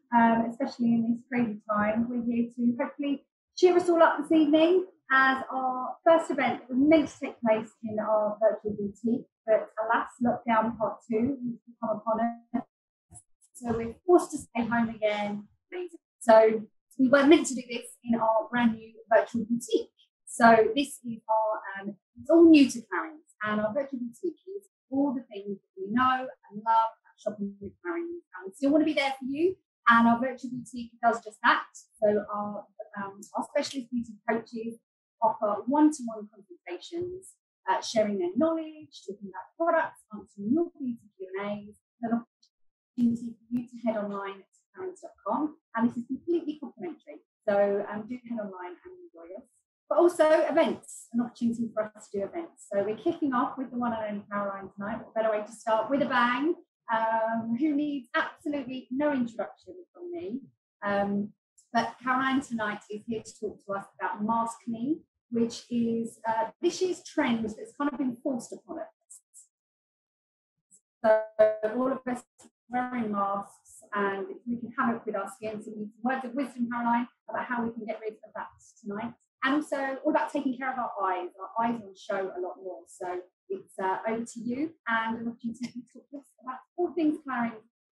especially in this crazy time. We're here to hopefully cheer us all up this evening as our first event was meant to take place in our virtual boutique, but alas, lockdown part 2 has come upon us. So we're forced to stay home again. So we were meant to do this in our brand new virtual boutique. So this is our, it's all new to Clarins, and our virtual boutique is all the things that we know and love about shopping with Clarins. And we still want to be there for you. And our virtual boutique does just that. So our specialist beauty coaches offer one-to-one consultations, sharing their knowledge, talking about products, answering your beauty Q&As, an opportunity for you to head online to clarins.com. And this is completely complimentary. So do head online and enjoy us. But also events, an opportunity for us to do events. So we're kicking off with the one and only Caroline tonight. What better way to start with a bang? Who needs absolutely no introduction from me. But Caroline tonight is here to talk to us about maskne, which is this year's trend that's kind of been forced upon us. So all of us wearing masks, and if we can have it with our skin, so some words of wisdom, Caroline, about how we can get rid of that tonight. And also all about taking care of our eyes. Our eyes are on show a lot more. So it's over to you and an opportunity to talk to us about all things Clarins.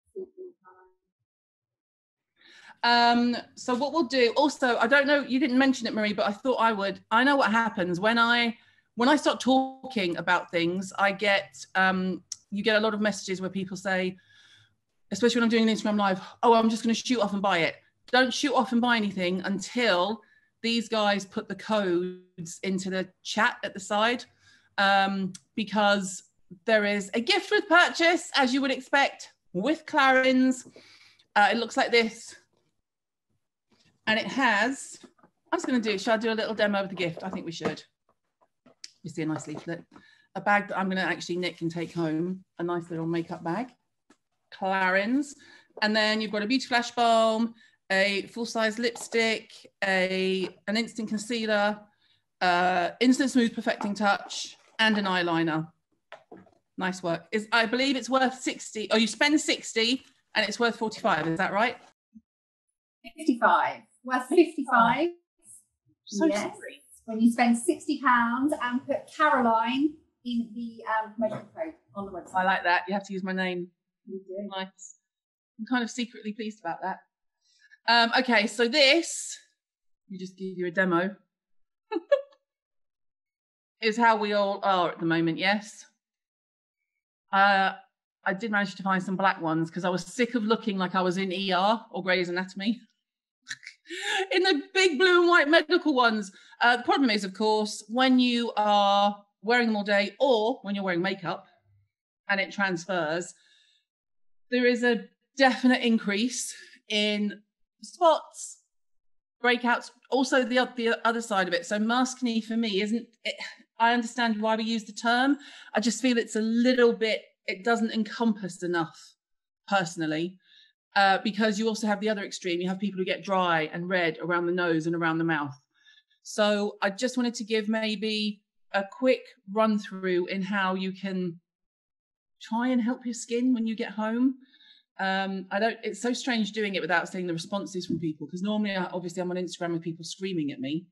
So what we'll do, also, I don't know, you didn't mention it, Marie, but I thought I would. I know what happens when I start talking about things. I get, you get a lot of messages where people say, especially when I'm doing an Instagram live, oh, I'm just going to shoot off and buy it. Don't shoot off and buy anything until these guys put the codes into the chat at the side, because there is a gift with purchase, as you would expect, with Clarins. It looks like this. And it has, I'm just going to do, shall I do a little demo of the gift? I think we should. You see a nice leaflet. A bag that I'm going to actually nick and take home. A nice little makeup bag. Clarins. And then you've got a Beauty Flash Balm, a full-size lipstick, an instant concealer, instant smooth perfecting touch, and an eyeliner. Nice work. I believe it's worth 60. Oh, you spend 60 and it's worth 45. Is that right? 55. Worth 55. So yes. Sorry. When you spend £60 and put Caroline in the promotion code on the website. I like that. You have to use my name. You do. Nice. I'm kind of secretly pleased about that. Okay, so this, let me just give you a demo, is how we all are at the moment, yes? I did manage to find some black ones because I was sick of looking like I was in ER or Grey's Anatomy. In the big blue and white medical ones. The problem is, of course, when you are wearing them all day or when you're wearing makeup and it transfers, there is a definite increase in spots, breakouts, also the other side of it. So maskne for me isn't it, I understand why we use the term. I just feel it's a little bit, it doesn't encompass enough personally, because you also have the other extreme. You have people who get dry and red around the nose and around the mouth. So I just wanted to give maybe a quick run through in how you can try and help your skin when you get home. It's so strange doing it without seeing the responses from people, because normally, obviously, I'm on Instagram with people screaming at me.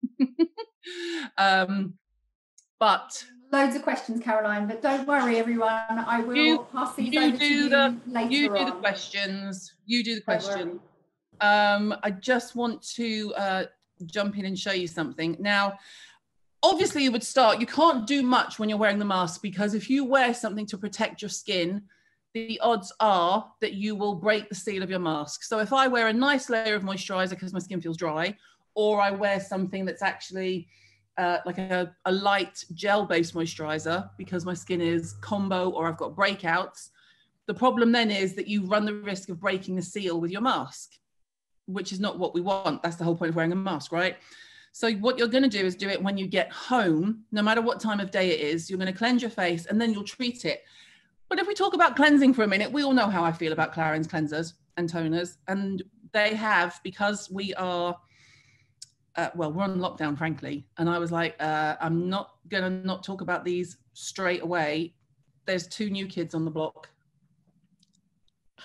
But loads of questions, Caroline, but don't worry, everyone. I will pass these over to you later on. You do the questions. You do the questions. I just want to jump in and show you something. Now, obviously, you would start, you can't do much when you're wearing the mask, because if you wear something to protect your skin, the odds are that you will break the seal of your mask. So if I wear a nice layer of moisturizer because my skin feels dry, or I wear something that's actually like a light gel-based moisturizer because my skin is combo or I've got breakouts, the problem then is that you run the risk of breaking the seal with your mask, which is not what we want. That's the whole point of wearing a mask, right? So what you're going to do is do it when you get home, no matter what time of day it is. You're going to cleanse your face and then you'll treat it. But if we talk about cleansing for a minute, we all know how I feel about Clarins cleansers and toners. And they have, because we are, well, we're on lockdown, frankly. And I was like, I'm not going to not talk about these straight away. There's 2 new kids on the block.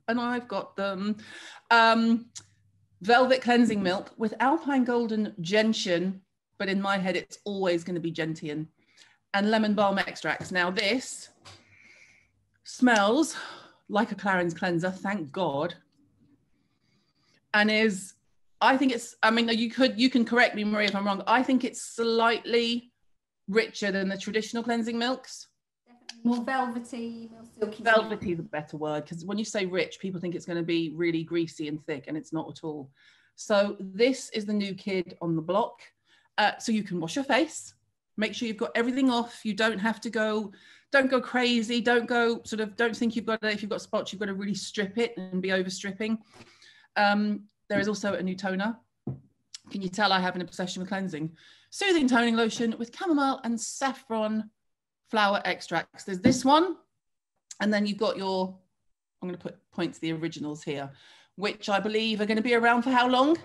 and I've got them. Velvet Cleansing Milk with Alpine Golden Gentian, but in my head, it's always going to be Gentian, and lemon balm extracts. Now this smells like a Clarins cleanser, thank God. And I think it's, I mean, you can correct me, Marie, if I'm wrong. I think it's slightly richer than the traditional cleansing milks. Definitely more velvety, more silky. Velvety is a better word, because when you say rich, people think it's going to be really greasy and thick, and it's not at all. So this is the new kid on the block. So you can wash your face, make sure you've got everything off. You don't have to don't go crazy. Don't think you've got to, if you've got spots, you've got to really strip it and be over stripping. There is also a new toner. Can you tell I have an obsession with cleansing? Soothing toning lotion with chamomile and saffron flower extracts. There's this one, and then you've got your, I'm going to put points the originals here, which I believe are going to be around for how long?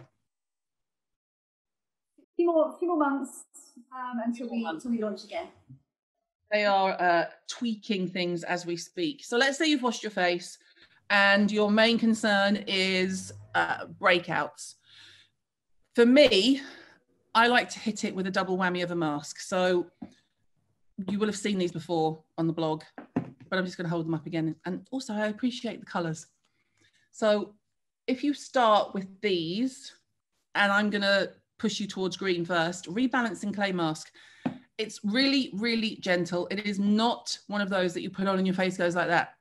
A few more months until we launch again. They are tweaking things as we speak. So let's say you've washed your face and your main concern is breakouts. For me, I like to hit it with a double whammy of a mask. So you will have seen these before on the blog, but I'm just going to hold them up again. And also I appreciate the colours. So if you start with these, and I'm going to push you towards green first, Rebalancing Clay Mask. It's really, really gentle. It is not one of those that you put on and your face goes like that.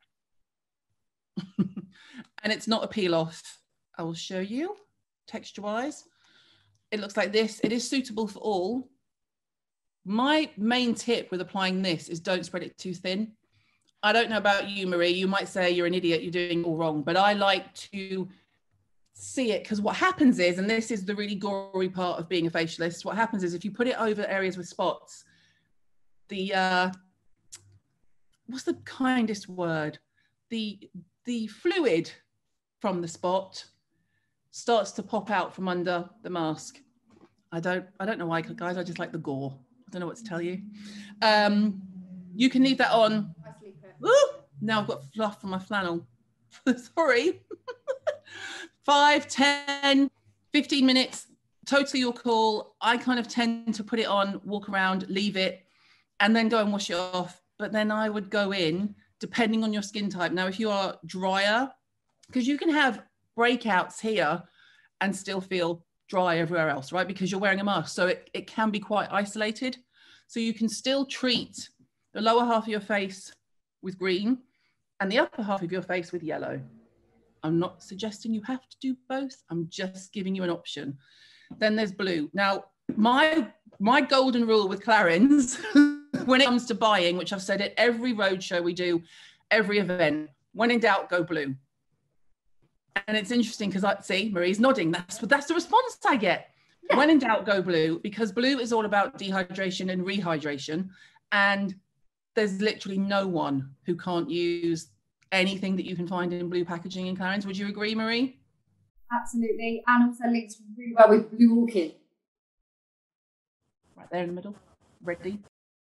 And it's not a peel off. I will show you texture wise. It looks like this. It is suitable for all. My main tip with applying this is don't spread it too thin. I don't know about you, Marie. You might say you're an idiot, you're doing it all wrong, but I like to see it, because what happens is, and this is the really gory part of being a facialist, what happens is if you put it over areas with spots, the what's the kindest word? The fluid from the spot starts to pop out from under the mask. I don't know why, guys. I just like the gore. I don't know what to tell you. You can leave that on. Woo! Now I've got fluff from my flannel. Sorry. 5, 10, 15 minutes, totally your call. I kind of tend to put it on, walk around, leave it, and then go and wash it off. But then I would go in, depending on your skin type. Now, if you are drier, because you can have breakouts here and still feel dry everywhere else, right? Because you're wearing a mask. So it can be quite isolated. So you can still treat the lower half of your face with green and the upper half of your face with yellow. I'm not suggesting you have to do both. I'm just giving you an option. Then there's blue. Now, my golden rule with Clarins, when it comes to buying, which I've said at every roadshow we do, every event, when in doubt, go blue. And it's interesting because I see Marie's nodding. That's the response I get. Yeah. When in doubt, go blue, because blue is all about dehydration and rehydration. And there's literally no one who can't use anything that you can find in blue packaging in Clarins. Would you agree, Marie? Absolutely. And also links really well with Blue Orchid. Right there in the middle, ready.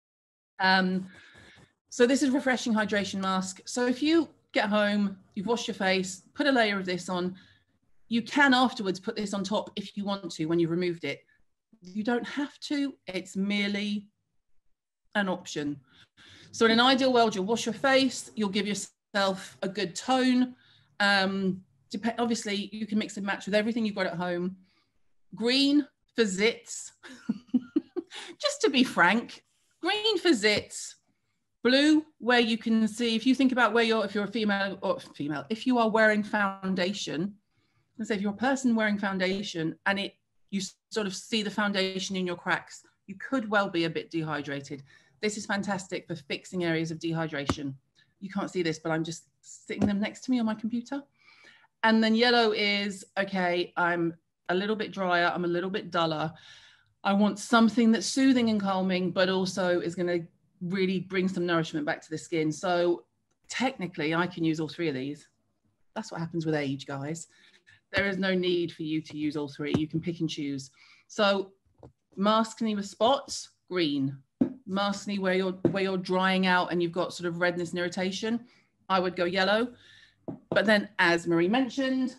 So this is Refreshing Hydration Mask. So if you get home, you've washed your face, put a layer of this on, you can afterwards put this on top if you want to when you've removed it. You don't have to, it's merely an option. So in an ideal world, you'll wash your face, you'll give yourself a good tone. Obviously, you can mix and match with everything you've got at home. Green for zits. Just to be frank, green for zits. Blue, where you can see, if you think about where if you're a female, if you are wearing foundation, let's say if you're a person wearing foundation and you sort of see the foundation in your cracks, you could well be a bit dehydrated. This is fantastic for fixing areas of dehydration. You can't see this, but I'm just sitting them next to me on my computer. And then yellow is, okay, I'm a little bit drier, I'm a little bit duller. I want something that's soothing and calming, but also is going to really bring some nourishment back to the skin. So technically I can use all three of these. That's what happens with age, guys. There is no need for you to use all three. You can pick and choose. So maskne with spots, green. Maskne where you're drying out and you've got sort of redness and irritation, I would go yellow. But then, as Marie mentioned,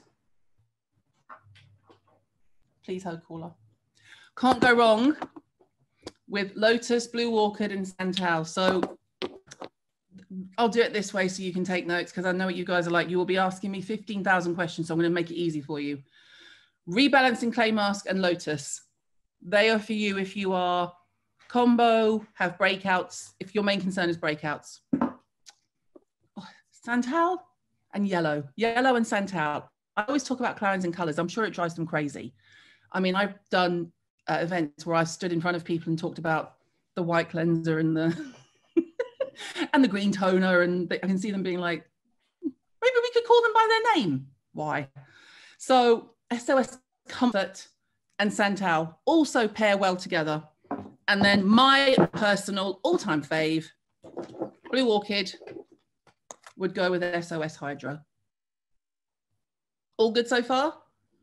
please hold caller. Can't go wrong with Lotus, Blue Orchid, and Santal. So I'll do it this way so you can take notes, because I know what you guys are like. You will be asking me 15,000 questions, so I'm going to make it easy for you. Rebalancing Clay Mask and Lotus. They are for you if you are combo, have breakouts, if your main concern is breakouts. Oh, Santal and yellow and Santal. I always talk about Clarins in colors. I'm sure it drives them crazy. I mean, I've done events where I stood in front of people and talked about the white cleanser and the and the green toner, and I can see them being like, maybe we could call them by their name. Why? So SOS Comfort and Santal also pair well together. And then my personal all-time fave, Blue Orchid, would go with SOS Hydra. All good so far?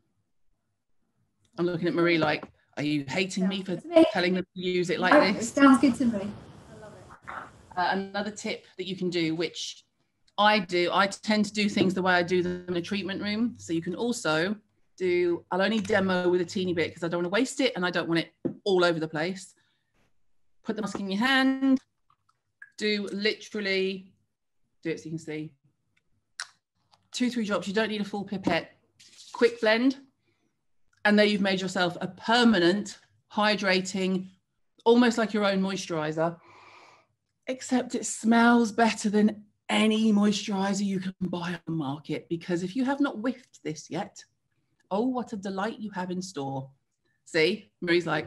I'm looking at Marie like, are you hating me for telling them to use it like this? It sounds good to me. I love it. Another tip that you can do, which I do, I tend to do things the way I do them in a treatment room. So you can also do, I'll only demo with a teeny bit because I don't want to waste it and I don't want it all over the place. Put the mask in your hand, do literally, do it so you can see, 2-3 drops. You don't need a full pipette. Quick blend. And there you've made yourself a permanent, hydrating, almost like your own moisturizer, except it smells better than any moisturizer you can buy on the market, because if you have not whiffed this yet, oh, what a delight you have in store. See, Marie's like,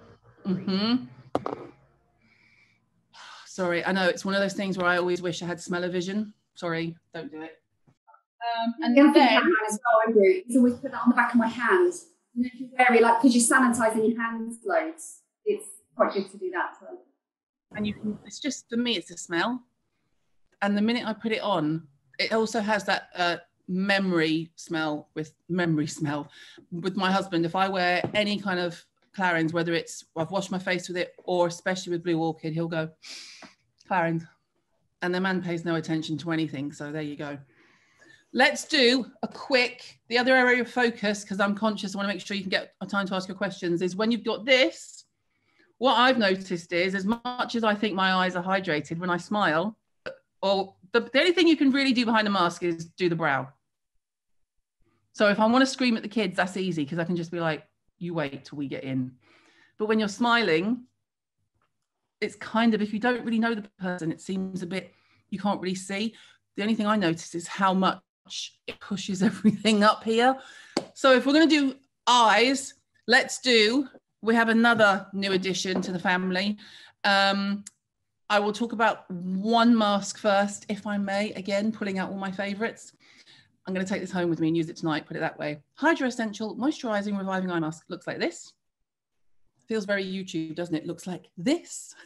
Sorry, I know it's one of those things where I always wish I had smell-o-vision. Sorry, don't do it. And then as well, I do is always put that on the back of my hands. You know, if you wear it, like, because you're sanitising your hands loads, it's quite good to do that. So. And you can, it's just, for me, it's a smell. And the minute I put it on, it also has that memory smell with my husband. If I wear any kind of Clarins, whether it's I've washed my face with it or especially with Blue Orchid, he'll go, Clarins. And the man pays no attention to anything. So there you go. Let's do a quick, the other area of focus, because I'm conscious, I want to make sure you can get time to ask your questions, is when you've got this, what I've noticed is, as much as I think my eyes are hydrated when I smile, or the only thing you can really do behind the mask is do the brow. So if I want to scream at the kids, that's easy, because I can just be like, you wait till we get in. But when you're smiling, it's kind of, if you don't really know the person, it seems a bit, you can't really see. The only thing I notice is how much it pushes everything up here. So if we're going to do eyes, we have another new addition to the family. I will talk about one mask first, if I may, again, pulling out all my favorites. I'm going to take this home with me and use it tonight, put it that way. Hydra Essential Moisturizing Reviving Eye Mask. Looks like this. Feels very YouTube, doesn't it? Looks like this.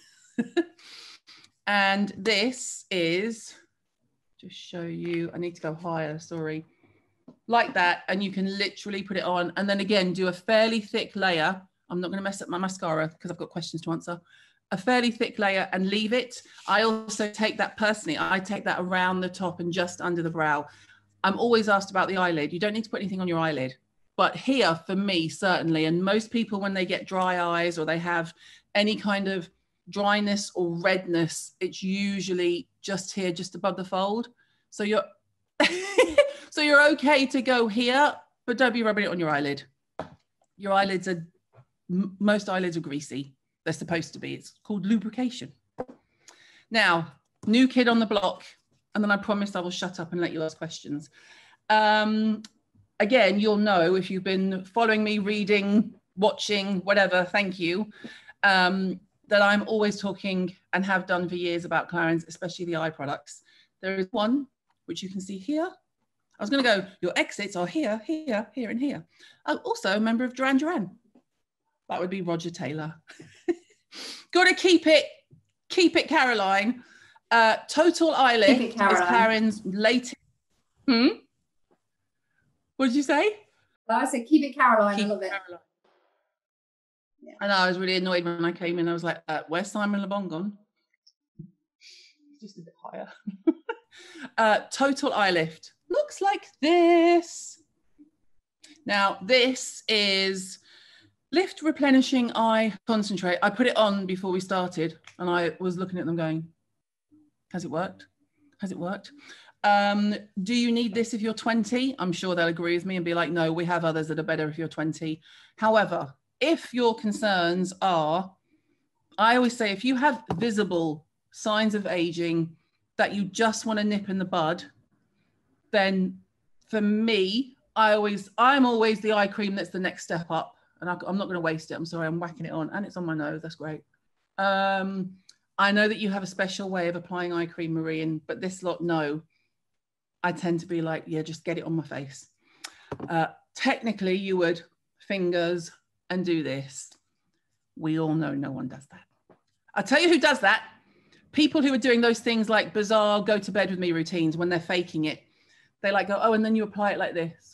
And this is, just show you, I need to go higher, sorry. Like that, and you can literally put it on. And then again, do a fairly thick layer. I'm not going to mess up my mascara because I've got questions to answer. A fairly thick layer and leave it. I also take that personally, I take that around the top and just under the brow. I'm always asked about the eyelid. You don't need to put anything on your eyelid. But here, for me, certainly, and most people when they get dry eyes or they have any kind of dryness or redness, it's usually just here, just above the fold. So you're so you're okay to go here, but don't be rubbing it on your eyelid. Your eyelids are, most eyelids are greasy. They're supposed to be. It's called lubrication. Now, new kid on the block, and then I promise I will shut up and let you ask questions. Again, you'll know if you've been following me, reading, watching, whatever, thank you, that I'm always talking and have done for years about Clarins, especially the eye products. There is one, which you can see here. I was going to go, your exits are here, here, here, and here. I'm also a member of Duran Duran. That would be Roger Taylor. Got to keep it, Caroline. Total Eye Lift is Clarins' latest. What did you say? I said, keep it, Caroline. I love it. Caroline. Yeah. I know, I was really annoyed when I came in. I was like, where's Simon Le Bon gone? Just a bit higher. Total Eye Lift. looks like this. Now, this is Lift Replenishing Eye Concentrate. I put it on before we started and I was looking at them going, has it worked? Has it worked? Do you need this if you're 20? I'm sure they'll agree with me and be like, no, we have others that are better if you're 20. However, if your concerns are, I always say, if you have visible signs of aging that you just want to nip in the bud, then for me, I'm always the eye cream that's the next step up. And I'm not going to waste it. I'm sorry, I'm whacking it on and it's on my nose. That's great. I know that you have a special way of applying eye cream, Marie, but this lot, no. I tend to be like, yeah, just get it on my face. Technically, you would fingers and do this. We all know no one does that. I'll tell you who does that. People who are doing those things like bizarre go to bed with me routines when they're faking it. They like go, oh, and then you apply it like this.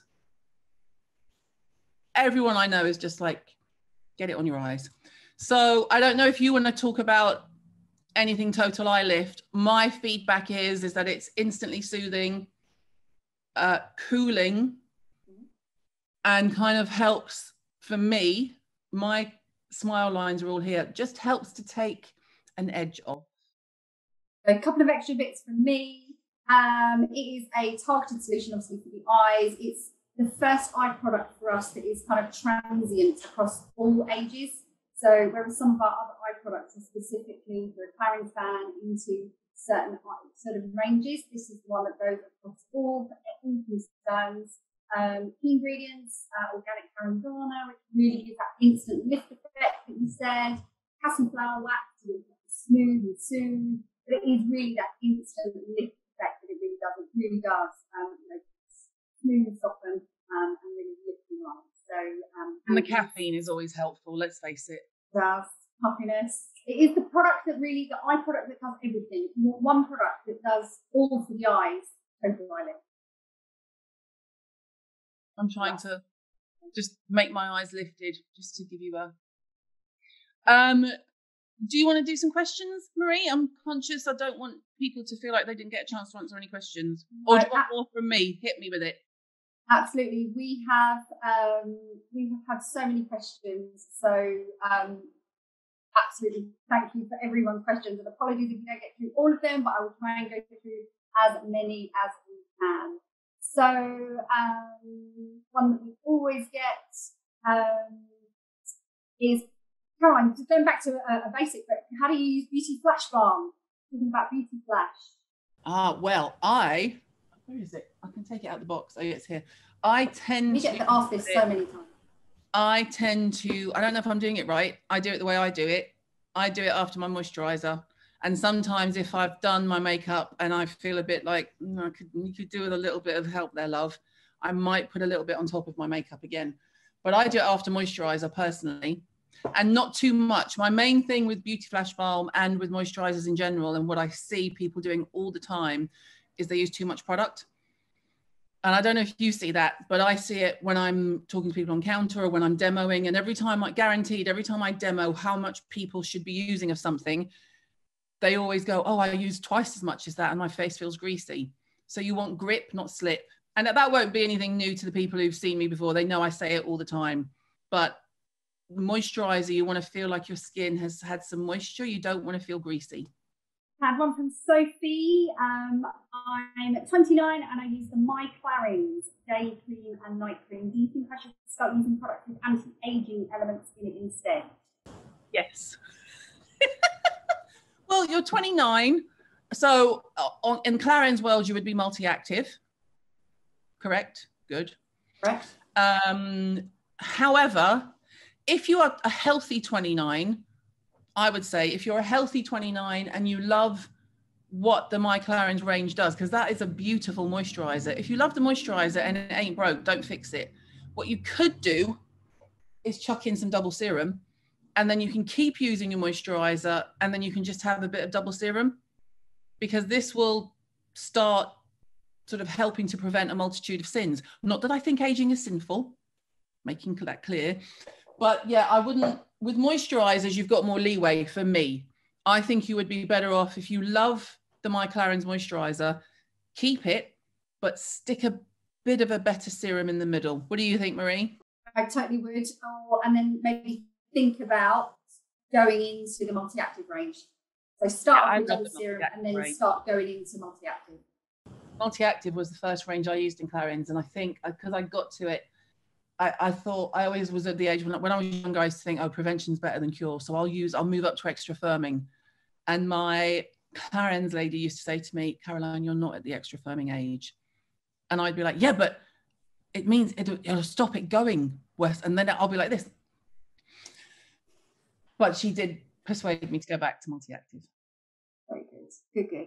Everyone I know is just like, get it on your eyes. So I don't know if you want to talk about anything Total Eye Lift. My feedback is that it's instantly soothing, cooling, and kind of helps for me. My smile lines are all here. Just helps to take an edge off. A couple of extra bits from me. It is a targeted solution, obviously, for the eyes. It's the first eye product for us that is kind of transient across all ages. So whereas some of our other eye products are specifically for a Clarins fan into certain sort of ranges, this is the one that goes across all concerns. Key ingredients, organic carandana, which really gives that instant lift effect that you said. Cassenflower wax to smooth and soothe, but it is really that instant lift effect that it really does. It really does, smooth and soften and really lift your eyes. So, and the caffeine is always helpful. Let's face it. Does puffiness. It is the product that really, the eye product that does everything. You want one product that does all for the eyes. Total Eye Lift. I'm trying to just make my eyes lifted, just to give you a. Do you want to do some questions, Marie? I'm conscious I don't want people to feel like they didn't get a chance to answer any questions. Or do you want more from me? Hit me with it. Absolutely. We have had so many questions. So absolutely, thank you for everyone's questions. And apologies if you don't get through all of them, but I will try and go through as many as we can. So one that we always get is, Caroline, just going back to a basic, but how do you use Beauty Flash Balm? Talking about Beauty Flash. Well, where is it? I can take it out of the box. Oh, yeah, it's here. I tend to ask this so many times. I don't know if I'm doing it right. I do it the way I do it. I do it after my moisturizer. And sometimes if I've done my makeup and I feel a bit like, you could do with a little bit of help there, love, I might put a little bit on top of my makeup again. But I do it after moisturizer personally, and not too much. My main thing with Beauty Flash Balm and with moisturizers in general, and what I see people doing all the time, is they use too much product. And I don't know if you see that, but I see it when I'm talking to people on counter or when I'm demoing. And every time I demo how much people should be using of something, they always go, oh, I use twice as much as that and my face feels greasy. So you want grip, not slip. And that won't be anything new to the people who've seen me before. They know I say it all the time. But moisturizer, you want to feel like your skin has had some moisture. You don't want to feel greasy. I had one from Sophie. I'm 29 and I use the My Clarins day cream and night cream. Do you think I should start using products with anti-aging elements in it instead? Yes. Well, you're 29, so in Clarins' world, you would be multi-active. Correct? Good. Correct. However, if you are a healthy 29, I would say if you're a healthy 29 and you love what the My Clarins range does, because that is a beautiful moisturizer. If you love the moisturizer and it ain't broke, don't fix it. What you could do is chuck in some double serum, and then you can keep using your moisturizer, and then you can just have a bit of double serum, because this will start sort of helping to prevent a multitude of sins. Not that I think aging is sinful, making that clear. But yeah, I wouldn't, with moisturizers, you've got more leeway for me. I think you would be better off if you love the My Clarins moisturizer, keep it, but stick a bit of a better serum in the middle. What do you think, Marie? I totally would. And then maybe think about going into the multi-active range. So start with double serum and then start going into multi-active. Multi-active was the first range I used in Clarins, and I think because I got to it, I thought I always was at the age when I was younger, I used to think, oh, prevention's better than cure. So I'll move up to extra firming. And my Clarins lady used to say to me, Caroline, you're not at the extra firming age. And I'd be like, yeah, but it means it'll stop it going worse. And then I'll be like this. But she did persuade me to go back to multi-active. Very good. Good.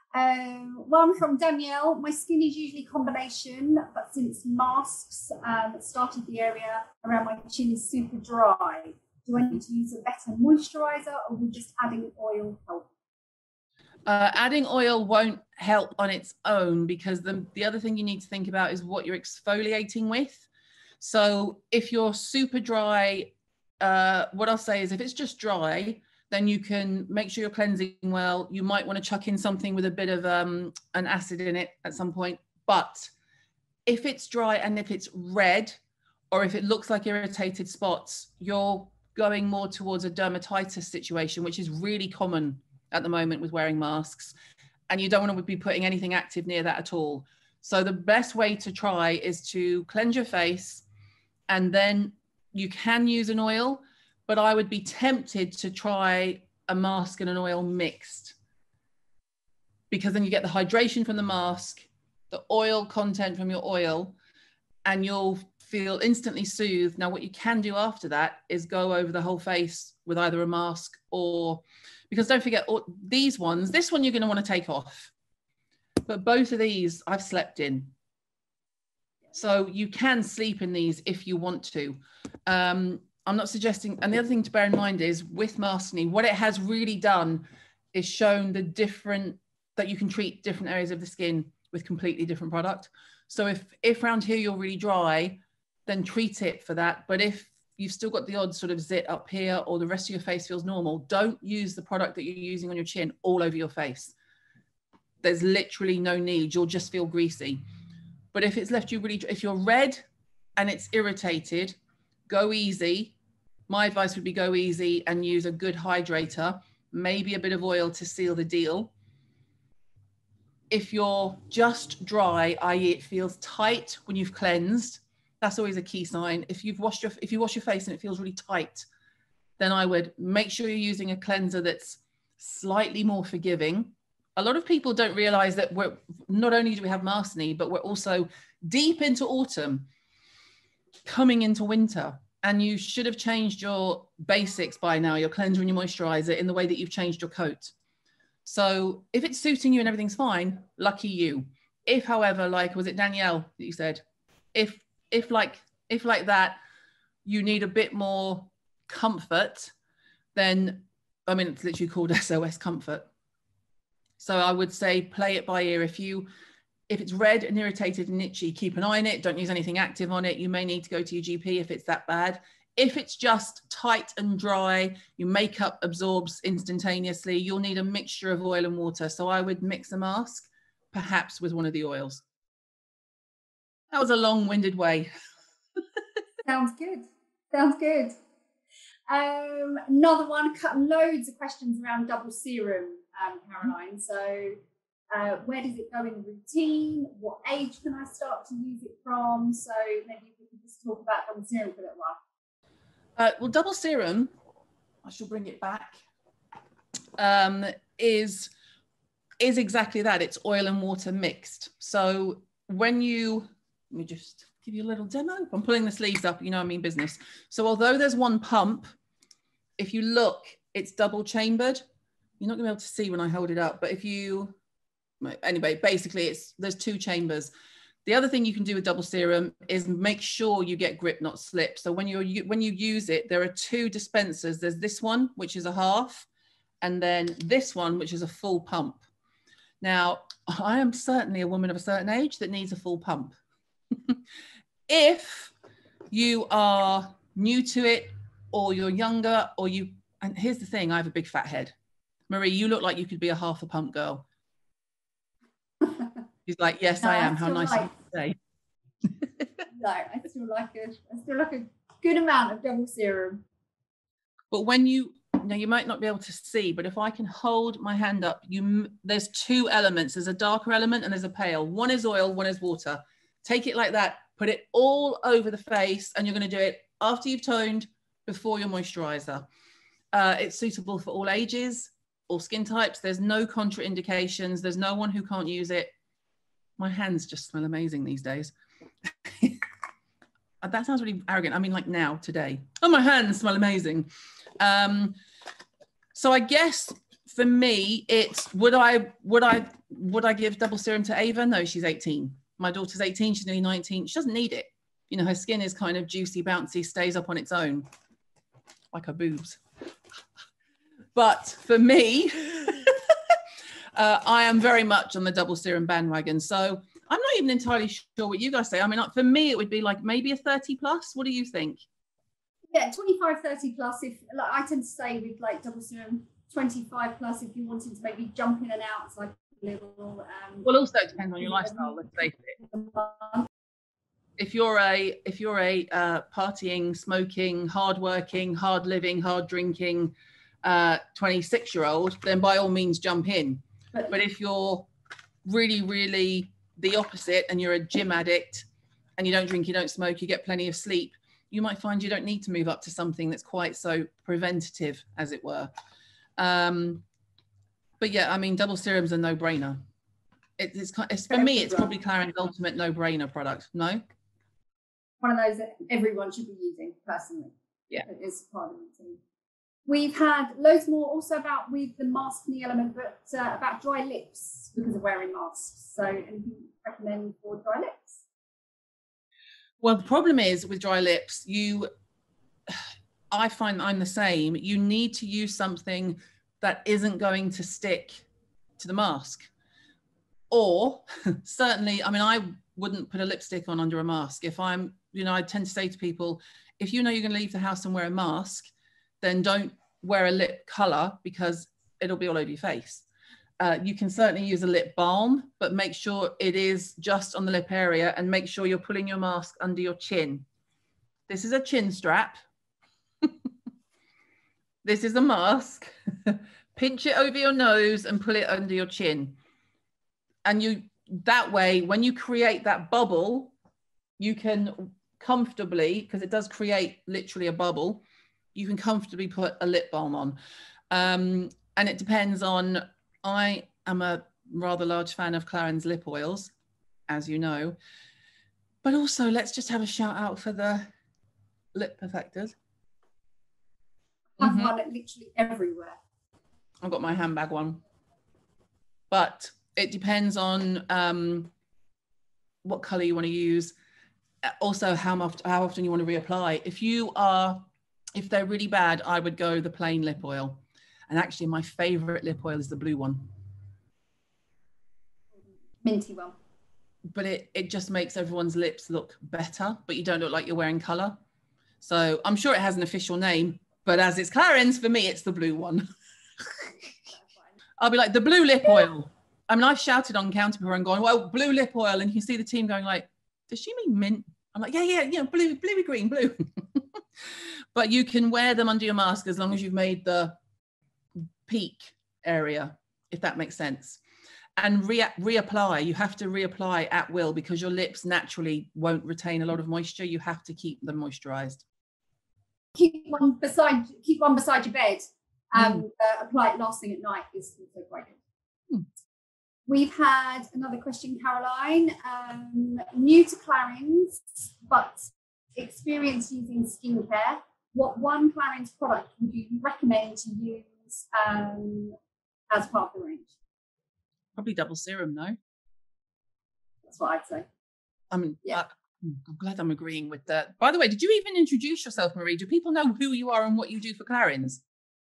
One from Danielle. My skin is usually combination, but since masks started, the area around my chin is super dry. Do I need to use a better moisturizer, or will just adding oil help? Adding oil won't help on its own, because the other thing you need to think about is what you're exfoliating with. So if you're super dry, what I'll say is if it's just dry, then you can make sure you're cleansing well. You might want to chuck in something with a bit of an acid in it at some point. But if it's dry and if it's red, or if it looks like irritated spots, you're going more towards a dermatitis situation, which is really common at the moment with wearing masks. And you don't want to be putting anything active near that at all. So the best way to try is to cleanse your face, and then you can use an oil, but I would be tempted to try a mask and an oil mixed, because then you get the hydration from the mask, the oil content from your oil, and you'll feel instantly soothed. Now, what you can do after that is go over the whole face with either a mask or, because don't forget, these ones, this one you're going to want to take off, but both of these I've slept in. So you can sleep in these if you want to. I'm not suggesting, and the other thing to bear in mind is with Maskne, what it has really done is shown the different, that you can treat different areas of the skin with completely different product. So if around here you're really dry, then treat it for that. But if you've still got the odd sort of zit up here, or the rest of your face feels normal, don't use the product that you're using on your chin all over your face. There's literally no need. You'll just feel greasy. But if it's left you really, if you're red and it's irritated, go easy. My advice would be go easy and use a good hydrator, maybe a bit of oil to seal the deal. If you're just dry, i.e. it feels tight when you've cleansed, that's always a key sign. If you wash your face and it feels really tight, then I would make sure you're using a cleanser that's slightly more forgiving. A lot of people don't realize that we're not only do we have Maskne, but we're also deep into autumn, coming into winter. And you should have changed your basics by now, your cleanser and your moisturizer, in the way that you've changed your coat. So if it's suiting you and everything's fine, lucky you. If, however, like, was it Danielle that you said, if like that, you need a bit more comfort, then, I mean, it's literally called SOS Comfort. So I would say play it by ear. If it's red and irritated and itchy, keep an eye on it. Don't use anything active on it. You may need to go to your GP if it's that bad. If it's just tight and dry, your makeup absorbs instantaneously, you'll need a mixture of oil and water. So I would mix a mask, perhaps with one of the oils. That was a long-winded way. Sounds good. Sounds good. Another one, loads of questions around double serum, Caroline. So where does it go in routine? What age can I start to use it from? So maybe we can just talk about double serum for a little while. Well, double serum, I shall bring it back, is exactly that. It's oil and water mixed. So when let me just give you a little demo. I'm pulling the sleeves up, you know I mean business. So although there's one pump, if you look, it's double chambered. You're not gonna be able to see when I hold it up, but anyway, basically there's two chambers. The other thing you can do with double serum is make sure you get grip, not slip. So when you use it, there are two dispensers. There's this one, which is a half, and then this one, which is a full pump. Now, I am certainly a woman of a certain age that needs a full pump. If you are new to it, or you're younger, and here's the thing, I have a big fat head. Marie, you look like you could be a half a pump girl. She's like, yes, No, I am. How nice of you to say. No, I still like a good amount of double serum. But when you might not be able to see, but if I can hold my hand up, there's two elements. There's a darker element and there's a pale. One is oil, one is water. Take it like that, put it all over the face, and you're going to do it after you've toned, before your moisturizer. It's suitable for all ages, all skin types. There's no contraindications. There's no one who can't use it. My hands just smell amazing these days. That sounds really arrogant. I mean, like now, today. Oh, my hands smell amazing. So I guess for me, it's would I give double serum to Ava? No, she's 18. My daughter's 18. She's nearly 19. She doesn't need it. You know, her skin is kind of juicy, bouncy, stays up on its own, like her boobs. But for me, I am very much on the double serum bandwagon. So I'm not even entirely sure what you guys say. I mean, for me, it would be like maybe a 30 plus. What do you think? Yeah, 25, 30 plus. If like I tend to say with like double serum, 25 plus if you wanted to maybe jump in and out. It's like a little. Well, also it depends on your lifestyle. Let's face it. If you're a partying, smoking, hardworking, hard living, hard drinking 26-year-old, then by all means jump in. But if you're really, really the opposite and you're a gym addict and you don't drink, you don't smoke, you get plenty of sleep, you might find you don't need to move up to something that's quite so preventative, as it were. But yeah, I mean, double serum's a no-brainer. It's for me, it's probably Clarins' ultimate no-brainer product. No? One of those that everyone should be using, personally. Yeah. It is part of the team. We've had loads more also about with the mask in the element, but about dry lips because of wearing masks. So anything you recommend for dry lips? Well, the problem is with dry lips, I find I'm the same. You need to use something that isn't going to stick to the mask. Or certainly, I mean, I wouldn't put a lipstick on under a mask. If I'm, I tend to say to people, if you know you're going to leave the house and wear a mask, then don't wear a lip color because it'll be all over your face. You can certainly use a lip balm, but make sure it is just on the lip area and make sure you're pulling your mask under your chin. This is a chin strap. This is a mask. Pinch it over your nose and pull it under your chin. And that way, when you create that bubble, you can comfortably, because it does create literally a bubble, you can comfortably put a lip balm on. And it depends on, I am a rather large fan of Clarins lip oils, as you know. But also, let's just have a shout out for the lip perfectors. I've got it literally everywhere. I've got my handbag one. But it depends on what color you want to use. Also, how often you want to reapply. If they're really bad, I would go the plain lip oil. And actually, my favorite lip oil is the blue one. Minty one. But it just makes everyone's lips look better, but you don't look like you're wearing color. So I'm sure it has an official name, but as it's Clarins, for me, it's the blue one. I'll be like, the blue lip oil. I mean, I've shouted on counter before and gone, well, blue lip oil. And you see the team going like, does she mean mint? I'm like, yeah, blue, bluey green, blue. But you can wear them under your mask as long as you've made the peak area, if that makes sense. And reapply, you have to reapply at will because your lips naturally won't retain a lot of moisture. You have to keep them moisturized. Keep one beside your bed and apply it last thing at night is also quite good. We've had another question, Caroline. New to Clarins, but experience using skincare. What one Clarins product would you recommend to use as part of the range? Probably double serum, no? That's what I'd say. I mean, yeah. I'm glad I'm agreeing with that. By the way, did you even introduce yourself, Marie? Do people know who you are and what you do for Clarins?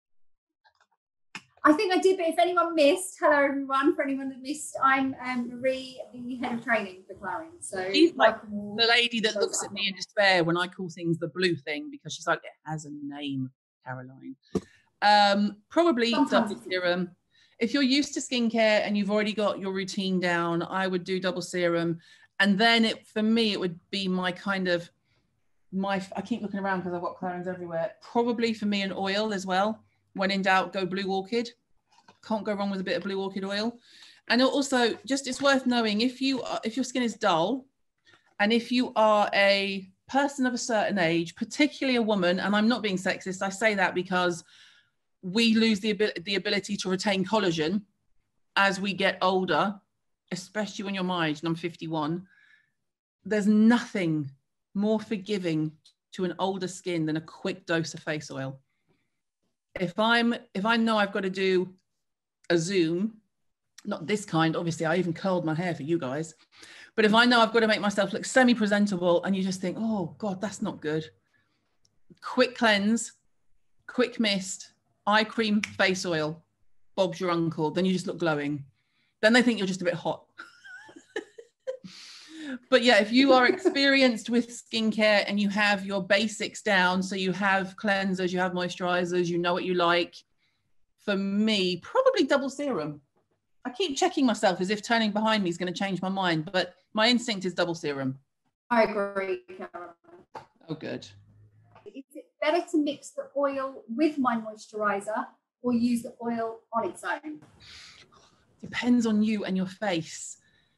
I think I did, but if anyone missed, hello everyone. For anyone that missed, I'm Marie, the head of training for Clarins. So she's like the lady that looks at me in despair when I call things the blue thing because she's like, it has a name, Caroline. Probably double serum. if you're used to skincare and you've already got your routine down, I would do double serum. And then for me, it would be my kind of, I keep looking around because I've got Clarins everywhere. Probably for me, an oil as well. When in doubt, go Blue Orchid. Can't go wrong with a bit of Blue Orchid oil. And also, just it's worth knowing if your skin is dull, and if you are a person of a certain age, particularly a woman, and I'm not being sexist, I say that because we lose the ability to retain collagen as we get older, especially when you're my age, and I'm 51. There's nothing more forgiving to an older skin than a quick dose of face oil. If I know I've got to do a Zoom, not this kind, obviously, I even curled my hair for you guys, but if I know I've got to make myself look semi-presentable and you just think, oh God, that's not good. Quick cleanse, quick mist, eye cream, face oil, Bob's your uncle, then you just look glowing. Then they think you're just a bit hot. But yeah, if you are experienced with skincare and you have your basics down, so you have cleansers, you have moisturizers, you know what you like, for me, probably double serum. I keep checking myself as if turning behind me is going to change my mind, but my instinct is double serum. I agree, Caroline. Oh, good. Is it better to mix the oil with my moisturizer or use the oil on its own? Depends on you and your face.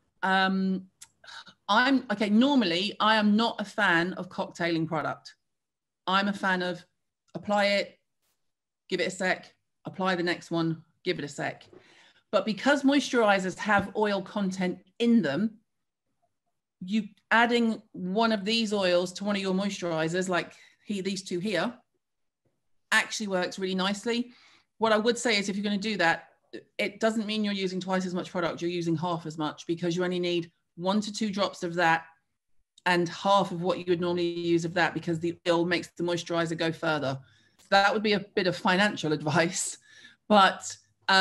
Normally I am not a fan of cocktailing product. I'm a fan of apply it, give it a sec, apply the next one, give it a sec. But because moisturizers have oil content in them, you adding one of these oils to one of your moisturizers, like these two here, actually works really nicely. What I would say is if you're going to do that, it doesn't mean you're using twice as much product, you're using half as much, because you only need 1 to 2 drops of that and half of what you would normally use of that, because the oil makes the moisturizer go further. So that would be a bit of financial advice, but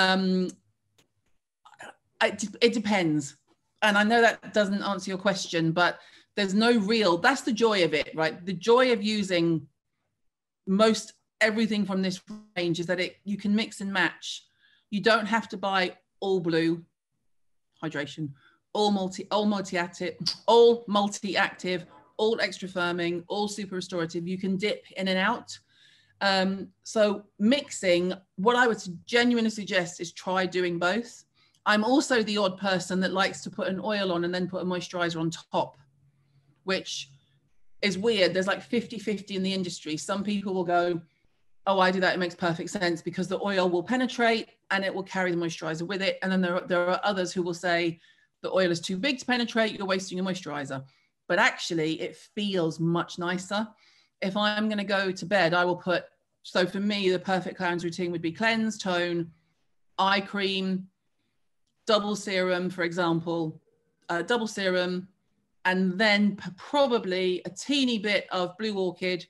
it depends. And I know that doesn't answer your question, but there's no real, that's the joy of it, right? The joy of using most everything from this range is that you can mix and match. You don't have to buy all blue hydration, all multi-active, all extra firming, all super restorative. You can dip in and out. So mixing, what I would genuinely suggest is try doing both. I'm also the odd person that likes to put an oil on and then put a moisturizer on top, which is weird. There's like 50-50 in the industry. Some people will go, oh, I do that, it makes perfect sense, because the oil will penetrate and it will carry the moisturizer with it. And then there are others who will say the oil is too big to penetrate, you're wasting your moisturizer. But actually it feels much nicer. If I'm going to go to bed, I will put, so for me, the perfect Clarins routine would be cleanse, tone, eye cream, double serum, for example, double serum, and then probably a teeny bit of Blue Orchid.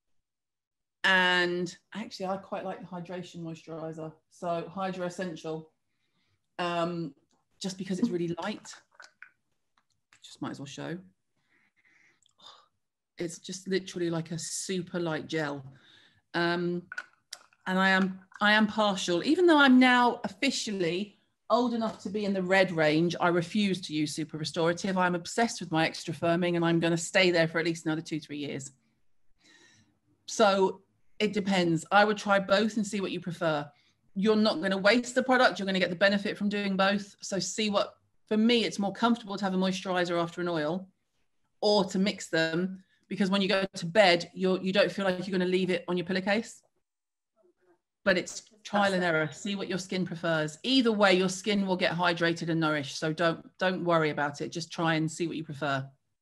And actually, I quite like the hydration moisturizer. So Hydra Essential, just because it's really light. Just might as well show. It's just literally like a super light gel. And I am partial, even though I'm now officially old enough to be in the red range, I refuse to use super restorative. I'm obsessed with my extra firming and I'm going to stay there for at least another 2-3 years. So it depends. I would try both and see what you prefer. You're not going to waste the product. You're going to get the benefit from doing both. So see what, for me, it's more comfortable to have a moisturizer after an oil or to mix them, because when you go to bed, you don't feel like you're going to leave it on your pillowcase. But it's trial and error. See what your skin prefers. Either way, your skin will get hydrated and nourished. So don't worry about it. Just try and see what you prefer.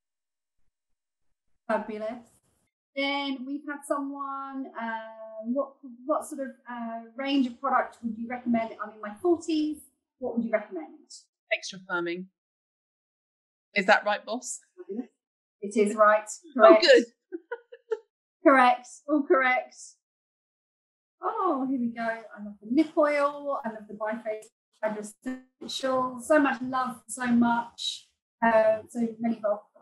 Fabulous. Then we've had someone, what sort of range of product would you recommend? I'm in my 40s. What would you recommend? Extra firming. Is that right, boss? It is right. Correct. Oh, good. Correct. All correct. Oh, here we go. I love the lip oil. I love the Biface Hydra Essential. So much love, so much. So many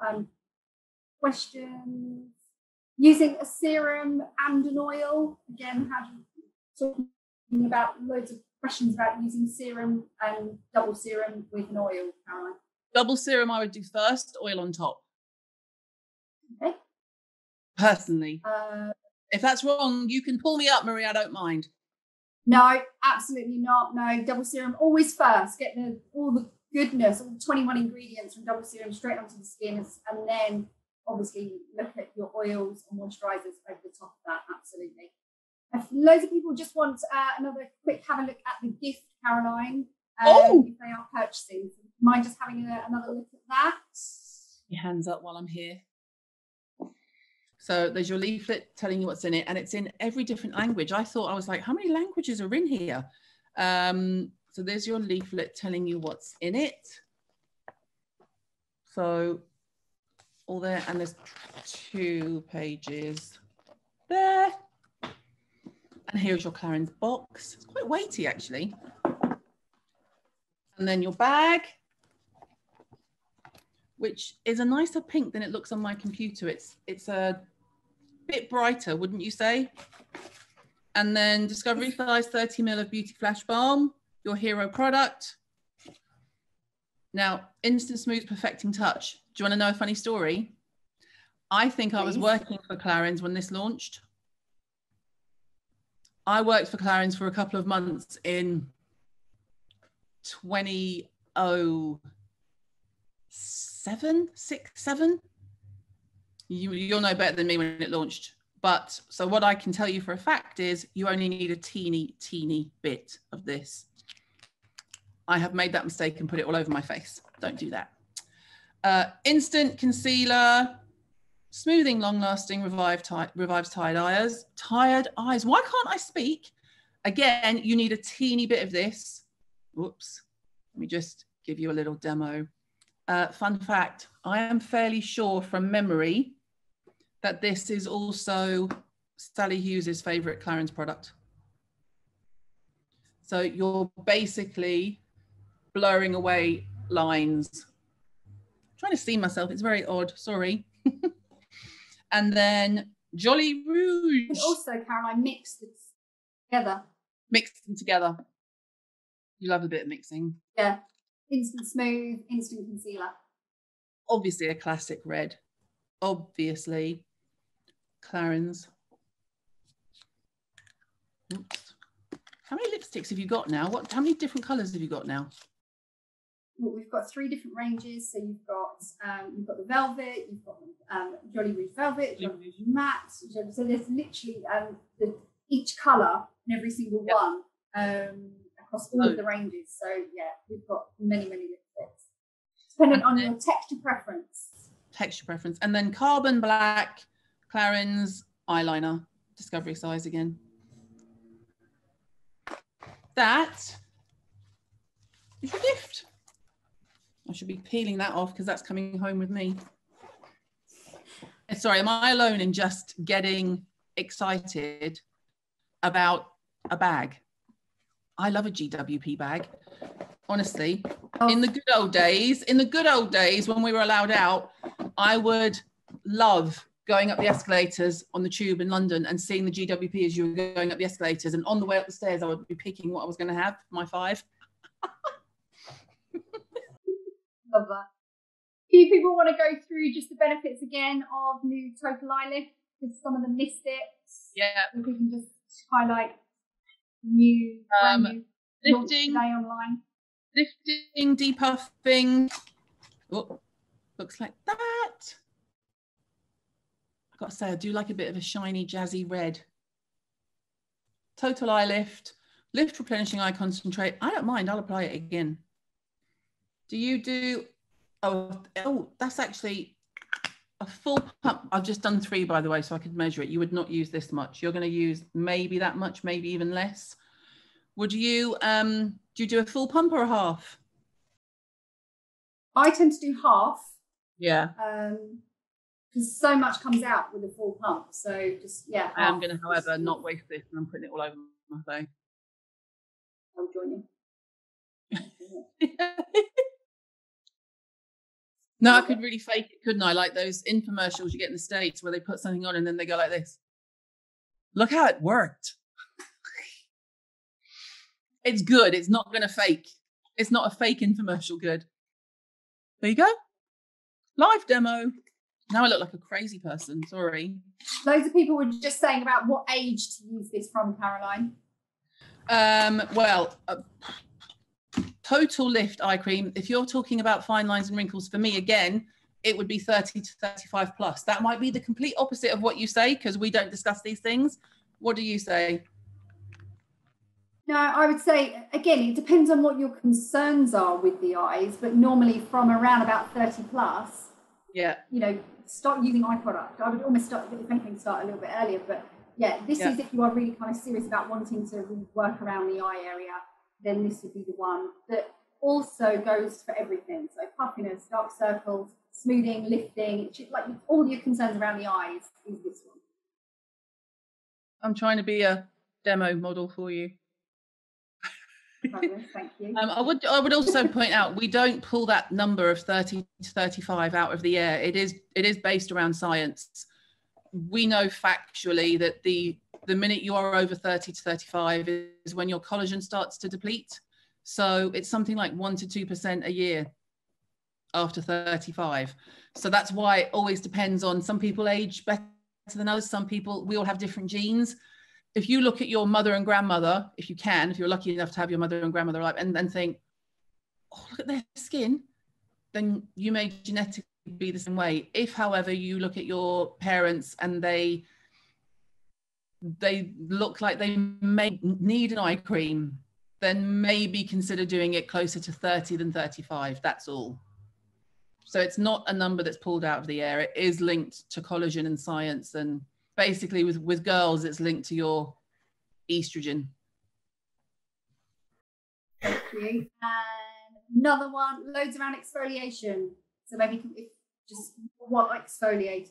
questions. Using a serum and an oil. Again, talking about loads of questions about using serum and double serum with an oil, Caroline? Double serum I would do first, oil on top. Okay. Personally. If that's wrong, you can pull me up, Marie, I don't mind. No, absolutely not. No, double serum always first. Get all the goodness, all the 21 ingredients from double serum straight onto the skin, and then obviously look at your oils and moisturizers over the top of that. Absolutely. Loads of people just want another quick have a look at the gift, Caroline. If they are purchasing. Mind just having another look at that? Your hands up while I'm here. So there's your leaflet telling you what's in it, and it's in every different language. I was like, how many languages are in here? So there's your leaflet telling you what's in it. So all there, and there's 2 pages there. And here's your Clarins box. It's quite weighty, actually. And then your bag, which is a nicer pink than it looks on my computer. It's a bit brighter, wouldn't you say? And then Discovery Thighs 30 ml of Beauty Flash Balm, your hero product. Now, Instant Smooth Perfecting Touch. Do you want to know a funny story? I think I was working for Clarins when this launched. I worked for Clarins for a couple of months in 2007, 6, 7. You'll know better than me when it launched. But so what I can tell you for a fact is you only need a teeny bit of this. I have made that mistake and put it all over my face. Don't do that. Instant concealer, smoothing, long-lasting, revives tired eyes. Tired eyes. Why can't I speak? Again, you need a teeny bit of this. Whoops. Let me just give you a little demo. Fun fact, I am fairly sure from memory that this is also Sally Hughes's favorite Clarins product. So you're basically blurring away lines. I'm trying to see myself, it's very odd, sorry. And then Jolly Rouge. And also, Caroline, mixed it together. Mixed them together. You love a bit of mixing. Yeah. Instant Smooth, instant concealer. Obviously a classic red. Obviously. Clarins. Oops. How many lipsticks have you got now? How many different colours have you got now? Well, we've got 3 different ranges. So you've got the Velvet, you've got Jolly Rouge Velvet, Jolly Rouge Matte. So there's literally each colour in every single one across all of the ranges. So yeah, we've got many lipsticks, depending on your texture preference. Texture preference, and then Carbon Black, Clarins eyeliner, Discovery size again. That is your gift. I should be peeling that off because that's coming home with me. Sorry, am I alone in just getting excited about a bag? I love a GWP bag, honestly. In the good old days when we were allowed out, I would love going up the escalators on the tube in London and seeing the GWP as you were going up the escalators, and on the way up the stairs I would be picking what I was going to have for my 5. Love that. Do you people want to go through just the benefits again of new Total Eye Lift? Because some of them missed it. Yeah. If we can just highlight new lifting today online. Lifting, depuffing. Oh, looks like that. I've got to say, I do like a bit of a shiny, jazzy red. Total Eye Lift. Lift replenishing eye concentrate. I don't mind, I'll apply it again. Do you do, oh, that's actually a full pump. I've just done 3, by the way, so I could measure it. You would not use this much. You're going to use maybe that much, maybe even less. Would you, do you do a full pump or a half? I tend to do half. Yeah. Because so much comes out with a full pump. So just, yeah. I am going to, however, not waste this, and I'm putting it all over my face. I'll join you. No, I could really fake it, couldn't I? Like those infomercials you get in the States where they put something on and then they go like this. Look how it worked. It's good. It's not going to fake. It's not a fake infomercial good. There you go. Live demo. Now I look like a crazy person. Sorry. Loads of people were just saying about what age to use this from, Caroline. Well, Total Lift eye cream. If you're talking about fine lines and wrinkles, for me, again, it would be 30 to 35 plus. That might be the complete opposite of what you say, because we don't discuss these things. What do you say? No, I would say, again, it depends on what your concerns are with the eyes, but normally from around about 30 plus, yeah, you know, start using eye product. I would almost start, if anything, start a little bit earlier, but yeah, this is if you are really kind of serious about wanting to work around the eye area, then this would be the one that also goes for everything. So puffiness, dark circles, smoothing, lifting, like all your concerns around the eyes is this one. I'm trying to be a demo model for you. Thank you. I would also point out, we don't pull that number of 30 to 35 out of the air. It is based around science. We know factually that the minute you are over 30 to 35 is when your collagen starts to deplete. So it's something like 1 to 2% a year after 35. So that's why it always depends on, some people age better than others. Some people, we all have different genes. If you look at your mother and grandmother, if you're lucky enough to have your mother and grandmother alive, and then think, oh, look at their skin, then you may genetically be the same way. If, however, you look at your parents and they look like they may need an eye cream, then maybe consider doing it closer to 30 than 35. That's all. So it's not a number that's pulled out of the air. It is linked to collagen and science, and basically with girls, it's linked to your estrogen. Thank you. And another one, loads around exfoliation. So maybe just what exfoliator?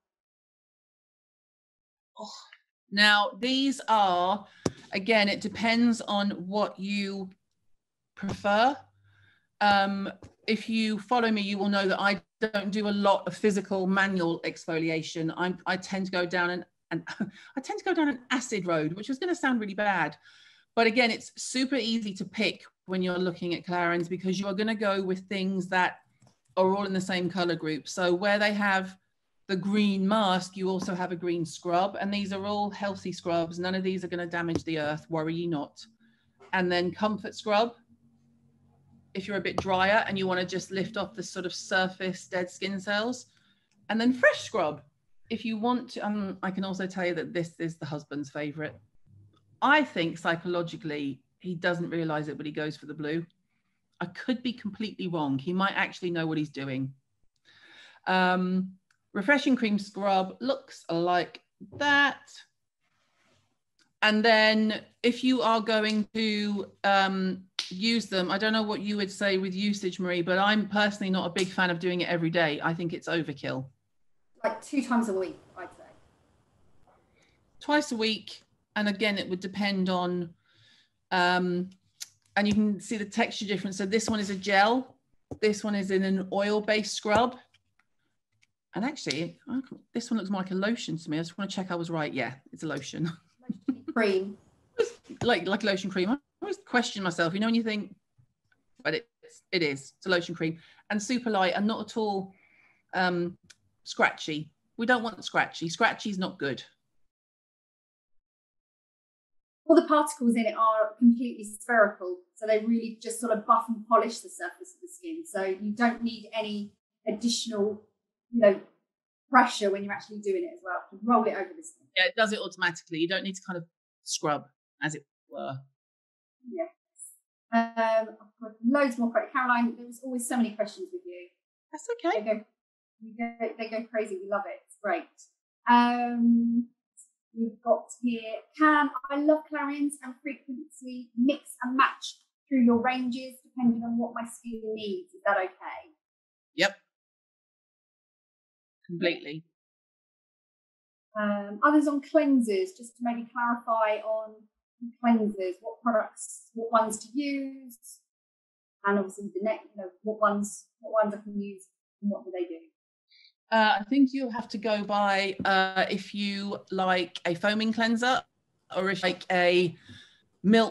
Oh. Now, these are, again, it depends on what you prefer. If you follow me, you will know that I don't do a lot of physical manual exfoliation. I tend to go down an acid road, which is going to sound really bad. But again, it's super easy to pick when you're looking at Clarins, because you are going to go with things that are all in the same color group. So where they have the green mask, you also have a green scrub, and these are all healthy scrubs. None of these are going to damage the earth, worry ye not. And then Comfort Scrub, if you're a bit drier and you want to just lift off the sort of surface dead skin cells. And then Fresh Scrub, if you want to, I can also tell you that this is the husband's favorite. I think psychologically, he doesn't realize it, but he goes for the blue. I could be completely wrong. He might actually know what he's doing. Refreshing Cream Scrub looks like that. And then if you are going to use them, I don't know what you would say with usage, Marie, but I'm personally not a big fan of doing it every day. I think it's overkill. Like 2 times a week, I'd say. Twice a week. And again, it would depend on, and you can see the texture difference. So this one is a gel. This one is in an oil-based scrub. And actually, this one looks more like a lotion to me. I just want to check I was right. Yeah, it's a lotion. Cream. like lotion cream. I always question myself, you know, when you think, but it is. It's a lotion cream. And super light and not at all scratchy. We don't want scratchy. Scratchy is not good. All the particles in it are completely spherical. So they really just sort of buff and polish the surface of the skin. So you don't need any additional, pressure when you're actually doing it as well. To roll it over the skin. Yeah, it does it automatically. You don't need to kind of scrub, as it were. Yes. I've got loads more questions. Caroline, there was always so many questions with you. That's okay. They go crazy. We love it. It's great. We've got here, can I love Clarins and frequency mix and match through your ranges depending on what my skin needs? Is that okay? Yep. Completely. Others on cleansers, just to maybe clarify on cleansers, what products, what ones to use, and obviously the next, what ones I can use and what do they do? I think you'll have to go by if you like a foaming cleanser, or if you like a milk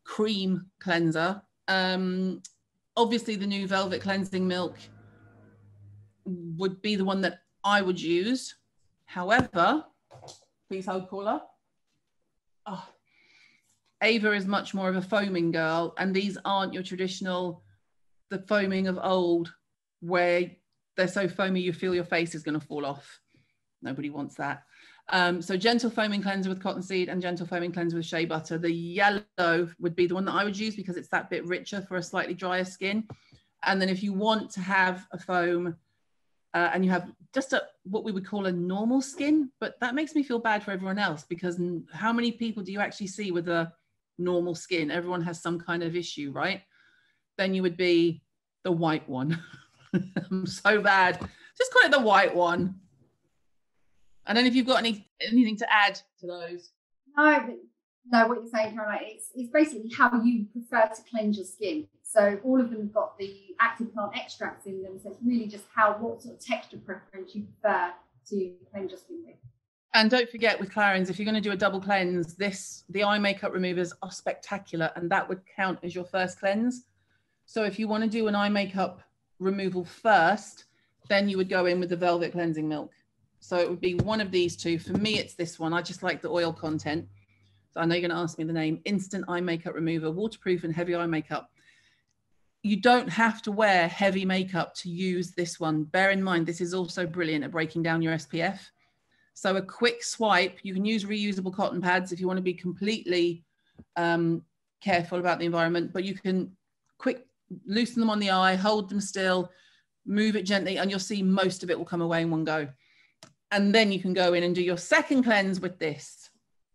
cream cleanser. Obviously the new Velvet Cleansing Milk would be the one that I would use. However, please hold caller. Oh, Ava is much more of a foaming girl, and these aren't your traditional, the foaming of old, where they're so foamy you feel your face is going to fall off. Nobody wants that. So gentle foaming cleanser with cottonseed and gentle foaming cleanser with shea butter. The yellow would be the one that I would use because it's that bit richer for a slightly drier skin. And then if you want to have a foam and you have just what we would call a normal skin, but that makes me feel bad for everyone else, because how many people do you actually see with a normal skin? Everyone has some kind of issue, right? Then you would be the white one. I'm so bad. Just call it the white one. And then if you've got anything to add to those. No, what you're saying, Caroline, it's basically how you prefer to cleanse your skin. So all of them have got the active plant extracts in them. So it's really just what sort of texture preference you prefer to cleanse your skin with. And don't forget with Clarins, if you're going to do a double cleanse, the eye makeup removers are spectacular, and that would count as your first cleanse. So if you want to do an eye makeup removal first, then you would go in with the Velvet Cleansing Milk. So it would be one of these two. For me, it's this one. I just like the oil content. So I know you're going to ask me the name. Instant Eye Makeup Remover, waterproof and heavy eye makeup. You don't have to wear heavy makeup to use this one. Bear in mind, this is also brilliant at breaking down your SPF. So a quick swipe, you can use reusable cotton pads if you want to be completely careful about the environment, but you can quick loosen them on the eye, hold them still, move it gently, and you'll see most of it will come away in one go. And then you can go in and do your second cleanse with this.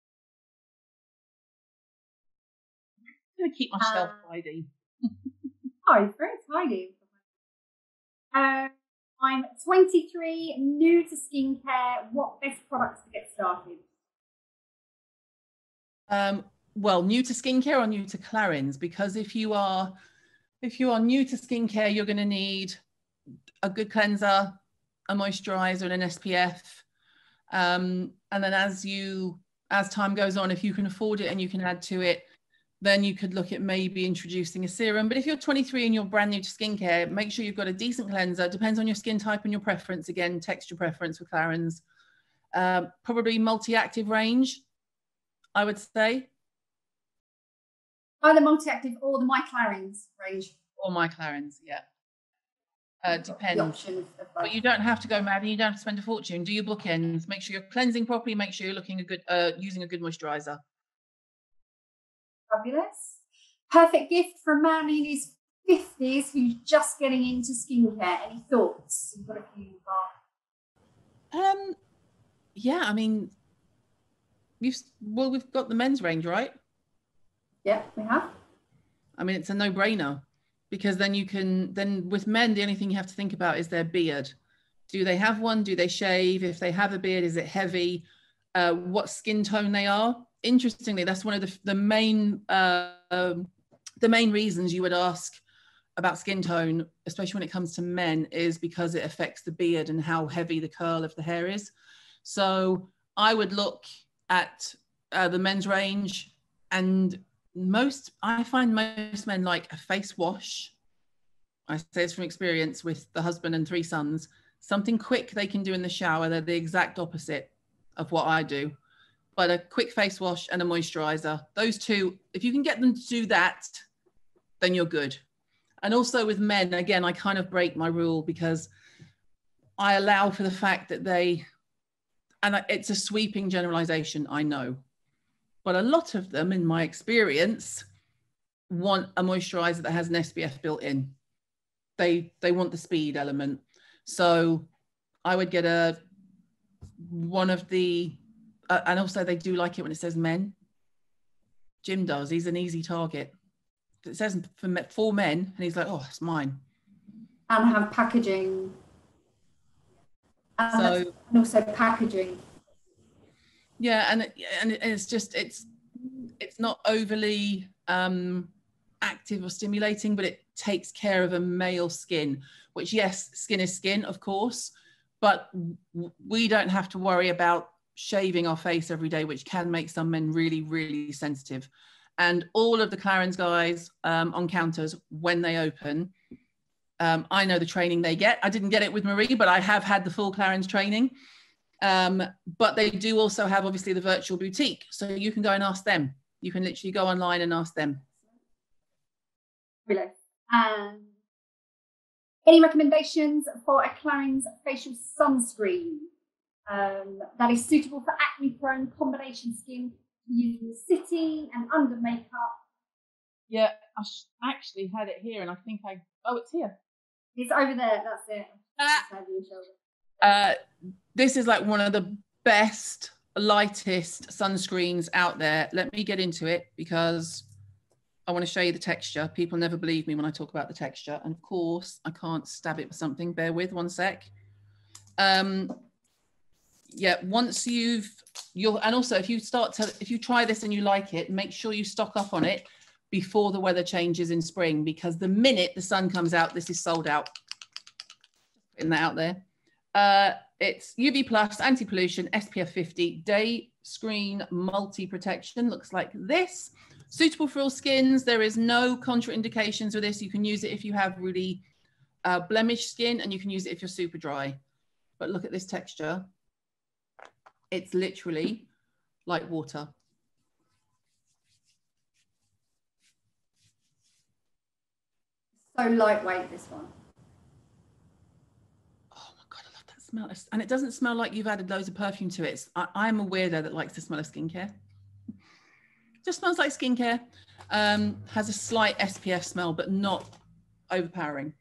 I'm going to keep my shelf tidy. Oh, it's very tidy. I'm 23, new to skincare. What best products to get started? Well, new to skincare or new to Clarins? Because if you are new to skincare, you're going to need a good cleanser, a moisturizer, and an SPF. And then as time goes on, if you can afford it and you can add to it, then you could look at maybe introducing a serum. But if you're 23 and you're brand new to skincare, make sure you've got a decent cleanser. Depends on your skin type and your preference. Again, texture preference with Clarins. Probably multi-active range, I would say. Either multi-active or the My Clarins range. Or My Clarins, yeah. Depends. The option of both. But you don't have to go mad and you don't have to spend a fortune. Do your bookends. Make sure you're cleansing properly. Make sure you're looking using a good moisturizer. Fabulous. Perfect gift for a man in his 50s who's just getting into skincare. Any thoughts? You've got a few. Yeah, I mean, we've got the men's range, right? Yeah, we have. I mean, it's a no-brainer, because then with men, the only thing you have to think about is their beard. Do they have one? Do they shave? If they have a beard, is it heavy? What skin tone they are? Interestingly, that's one of the main reasons you would ask about skin tone, especially when it comes to men, is because it affects the beard and how heavy the curl of the hair is. So I would look at the men's range, and I find most men like a face wash. I say this from experience with the husband and 3 sons. Something quick they can do in the shower. They're the exact opposite of what I do. But a quick face wash and a moisturizer, those two, if you can get them to do that, then you're good. And also with men, again, I kind of break my rule, because I allow for the fact that it's a sweeping generalization, I know, but a lot of them, in my experience, want a moisturizer that has an SPF built in. They want the speed element. So I would get one of the, and also they do like it when it says men. Jim does. He's an easy target. It says for men, and he's like, oh, it's mine. And have packaging. And also packaging. Yeah, and it's just it's not overly active or stimulating, but it takes care of a male skin. Which, yes, skin is skin, of course, but we don't have to worry about shaving our face every day, which can make some men really, really sensitive. and all of the Clarins guys on counters when they open. I know the training they get. I didn't get it with Marie, but I have had the full Clarins training. But they do also have obviously the virtual boutique. So you can go and ask them. You can literally go online and ask them. Really? Any recommendations for a Clarins facial sunscreen that is suitable for acne-prone combination skin to use in the city and under makeup? Yeah, I actually had it here, and I think oh, it's here. It's over there. That's it. This is like one of the best, lightest sunscreens out there. Let me get into it because I want to show you the texture. People never believe me when I talk about the texture. And of course, I can't stab it with something. Bear with 1 sec. Yeah, once and also if you try this and you like it, make sure you stock up on it before the weather changes in spring, because the minute the sun comes out, this is sold out. Putting that out there. It's UV plus, anti-pollution, SPF 50, day screen multi-protection. Looks like this. Suitable for all skins. There is no contraindications with this. You can use it if you have really blemished skin, and you can use it if you're super dry. But look at this texture. It's literally like water. So lightweight, this one. Oh my God, I love that smell. And it doesn't smell like you've added loads of perfume to it. I'm a weirdo that likes the smell of skincare. Just smells like skincare. Has a slight SPF smell, but not overpowering.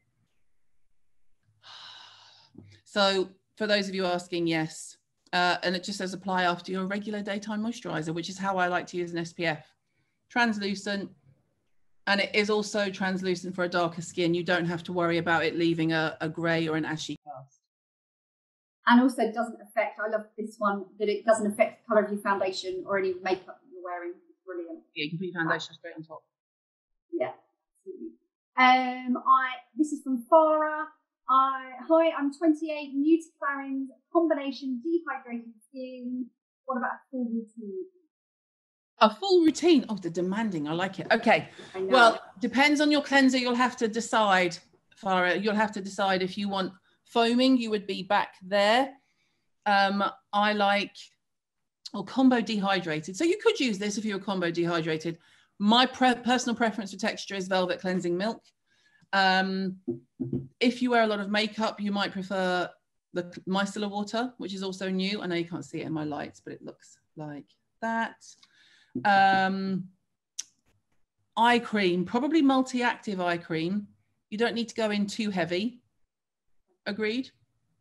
So for those of you asking, yes. And it just says apply after your regular daytime moisturizer, which is how I like to use an SPF. Translucent. And it is also translucent for a darker skin. You don't have to worry about it leaving a grey or an ashy cast. And also it doesn't affect, I love this one, that it doesn't affect the colour of your foundation or any makeup that you're wearing. It's brilliant. Yeah, you can put your foundation straight on top. Yeah, absolutely. This is from Farah. Hi, I'm 28, new to Clarins, combination dehydrated skin. What about a full routine? A full routine. Oh, the demanding. I like it. Okay. Well, depends on your cleanser. You'll have to decide, Farah. You'll have to decide if you want foaming. You would be back there. I like combo dehydrated. So you could use this if you were combo dehydrated. My personal preference for texture is Velvet Cleansing Milk. If you wear a lot of makeup, you might prefer the micellar water, which is also new. I know you can't see it in my lights, but it looks like that. Eye cream, probably multi-active eye cream. You don't need to go in too heavy. Agreed?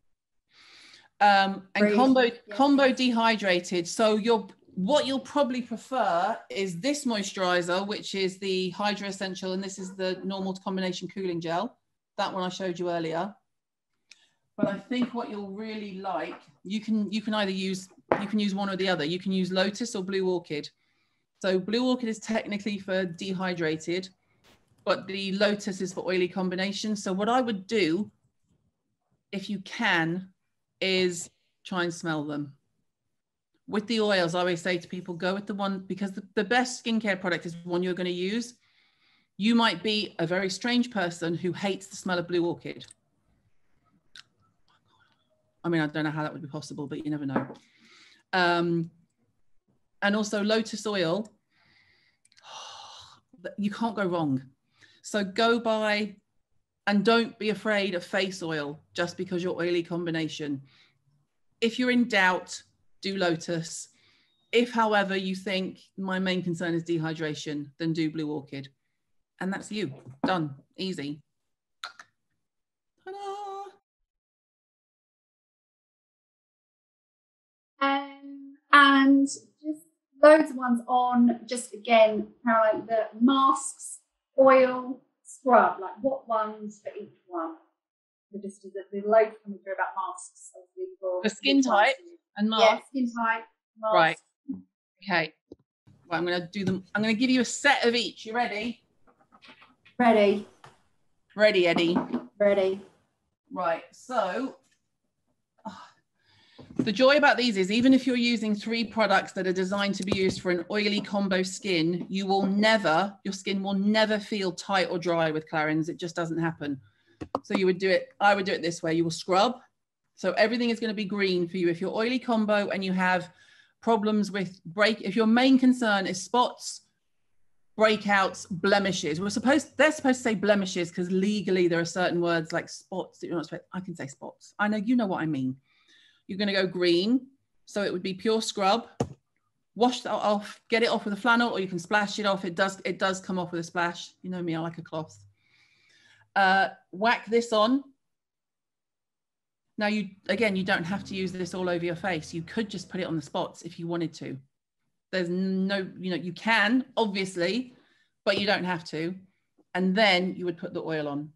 And combo dehydrated. So what you'll probably prefer is this moisturizer, which is the Hydra Essential, and this is the normal combination cooling gel. That one I showed you earlier. But I think what you'll really like, you can either use one or the other. You can use Lotus or Blue Orchid. So Blue Orchid is technically for dehydrated, but the Lotus is for oily combination. So what I would do, if you can, is try and smell them. With the oils, I always say to people, go with the one, because the best skincare product is one you're going to use. You might be a very strange person who hates the smell of Blue Orchid. I mean, I don't know how that would be possible, but you never know. And also Lotus oil, you can't go wrong. So go buy, and don't be afraid of face oil just because you're oily combination. If you're in doubt, do Lotus. If, however, you think my main concern is dehydration, then do Blue Orchid. And that's you. Done. Easy. Ta-da! And just loads of ones on, just again, kind of like the masks, oil, scrub, like what ones for each one? So just the loads coming through about masks. For skin type and masks. Yeah, skin type, masks. Right. Okay. Well, I'm going to do them. I'm going to give you a set of each. You ready? Ready. Ready, Eddie. Ready. Right. So The joy about these is even if you're using 3 products that are designed to be used for an oily combo skin, your skin will never feel tight or dry with Clarins. It just doesn't happen. So you would do it, I would do it this way. You will scrub. So everything is going to be green for you. If you're oily combo and you have problems with if your main concern is spots, breakouts, blemishes. They're supposed to say blemishes because legally there are certain words like spots that you're not supposed. I can say spots. I know, you know what I mean. You're going to go green. So it would be pure scrub. Wash that off, get it off with a flannel, or you can splash it off. It does come off with a splash. You know me, I like a cloth. Whack this on. Now you don't have to use this all over your face. You could just put it on the spots if you wanted to. There's no, you can obviously, but you don't have to. And then you would put the oil on.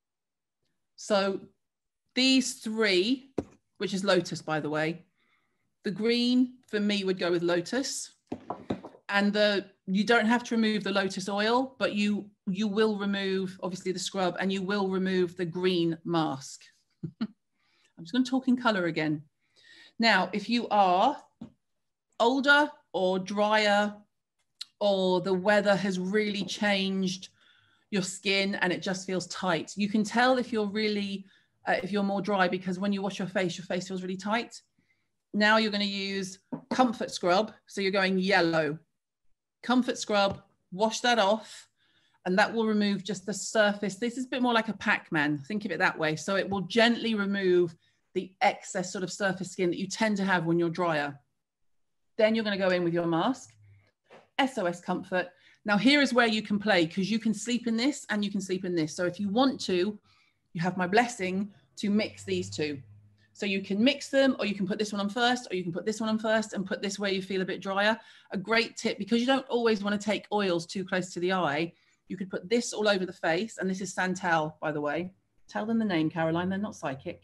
So these 3, which is Lotus, by the way, the green for me would go with Lotus, and you don't have to remove the Lotus oil, but you will remove obviously the scrub, and you will remove the green mask. I'm just going to talk in color again. Now, if you are older or drier, or the weather has really changed your skin and it just feels tight, you can tell if you're really, if you're more dry, because when you wash your face feels really tight. Now you're going to use Comfort Scrub. So you're going yellow. Comfort Scrub, wash that off, and that will remove just the surface. This is a bit more like a Pac-Man. Think of it that way. So it will gently remove the excess sort of surface skin that you tend to have when you're drier. Then you're going to go in with your mask, SOS Comfort. Now here is where you can play, because you can sleep in this and you can sleep in this. So if you want to, you have my blessing to mix these 2. So you can mix them, or you can put this one on first, or you can put this one on first and put this where you feel a bit drier. A great tip, because you don't always want to take oils too close to the eye, you could put this all over the face. And this is Santal, by the way. Tell them the name, Caroline, they're not psychic.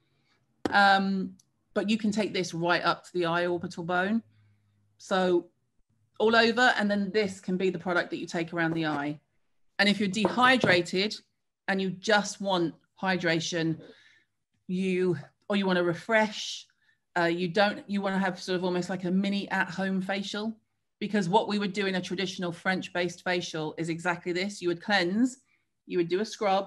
But you can take this right up to the eye orbital bone. So all over, and then this can be the product that you take around the eye. And if you're dehydrated and you just want hydration, or you want to refresh, you want to have sort of almost like a mini at-home facial, because what we would do in a traditional French-based facial is exactly this. You would cleanse, you would do a scrub.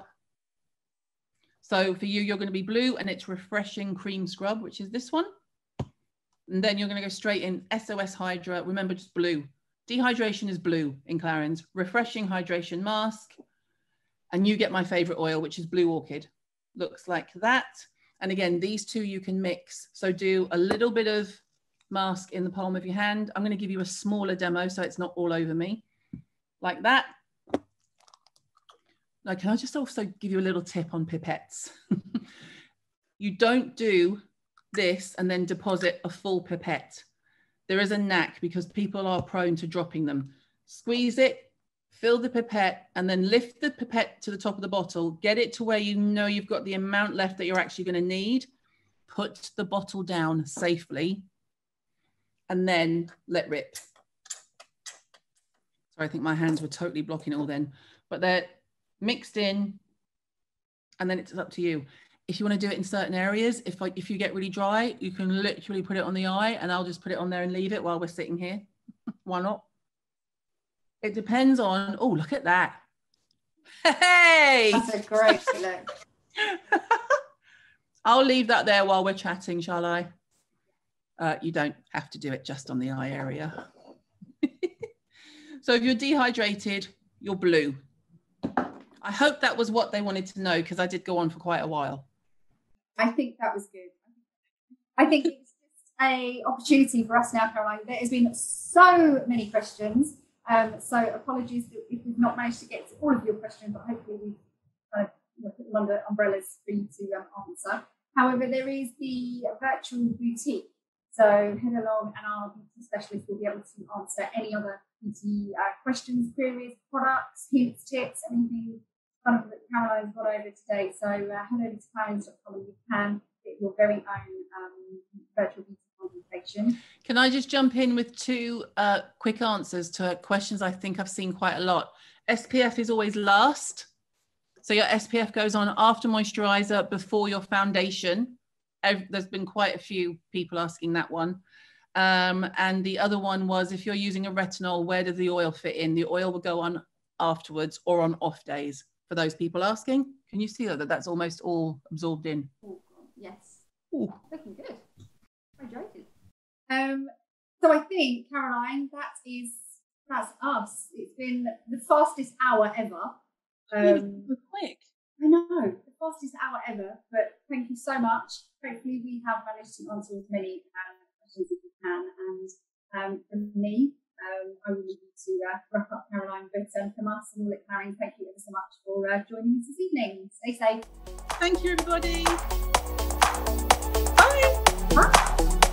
So for you, you're going to be blue, and it's Refreshing Cream Scrub, which is this one. And then you're going to go straight in SOS Hydra. Remember, just blue. Dehydration is blue in Clarins. Refreshing Hydration Mask. And you get my favorite oil, which is Blue Orchid. Looks like that. And again, these 2 you can mix. So do a little bit of mask in the palm of your hand. I'm going to give you a smaller demo so it's not all over me. Like that. Now, can I just also give you a little tip on pipettes? You don't do this and then deposit a full pipette. There is a knack, because people are prone to dropping them. Squeeze it, fill the pipette, and then lift the pipette to the top of the bottle. Get it to where you know you've got the amount left that you're actually going to need. Put the bottle down safely, and then let rip. Sorry, I think my hands were totally blocking it all then. But they're mixed in, and then it's up to you. If you want to do it in certain areas, if you get really dry, you can literally put it on the eye, and I'll just put it on there and leave it while we're sitting here. Why not? It depends on, oh, look at that. Hey! That's a great look. I'll leave that there while we're chatting, shall I? You don't have to do it just on the eye area. So if you're dehydrated, you're blue. I hope that was what they wanted to know, because I did go on for quite a while. I think that was good. I think it's just an opportunity for us now, Caroline. There has been so many questions. So apologies if we've not managed to get to all of your questions, but hopefully we've kind of put them under umbrellas for you to answer. However, there is the virtual boutique. So head along, and our beauty specialist will be able to answer any other beauty questions, queries, products, hints, tips, anything that Caroline's got over today. So head over to clarins.com and you can get your very own virtual beauty consultation. Can I just jump in with 2 quick answers to questions I think I've seen quite a lot? SPF is always last. So your SPF goes on after moisturizer, before your foundation. there's been quite a few people asking that one. And the other one was, if you're using a retinol, where does the oil fit in? The oil will go on afterwards or on off days, for those people asking. Can you see that that's almost all absorbed in? Oh, yes. Ooh. Looking good. Hydrated. So I think, Caroline, that's us. It's been the fastest hour ever. Quick. I know, the fastest hour ever, but thank you so much. Hopefully we have managed to answer as many questions as we can. And from me, I will leave you to wrap up, Caroline. But from us and all at Clarion, thank you ever so much for joining us this evening. Stay safe. Thank you, everybody. Bye. Bye.